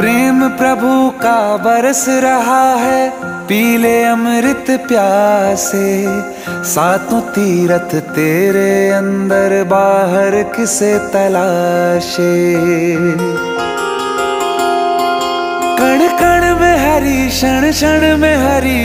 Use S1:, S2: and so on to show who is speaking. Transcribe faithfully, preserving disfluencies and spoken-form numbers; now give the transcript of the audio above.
S1: प्रेम प्रभु का बरस रहा है, पीले अमृत प्यासे। सातों तीरथ तेरे अंदर, बाहर किसे तलाशे। कण कण में हरी, क्षण क्षण में हरी,